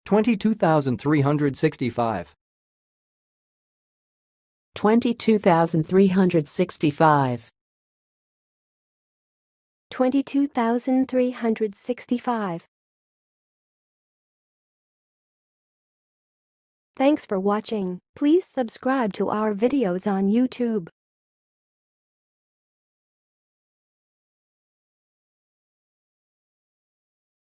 22,365. 22,365. 22,365. Thanks for watching. Please subscribe to our videos on YouTube.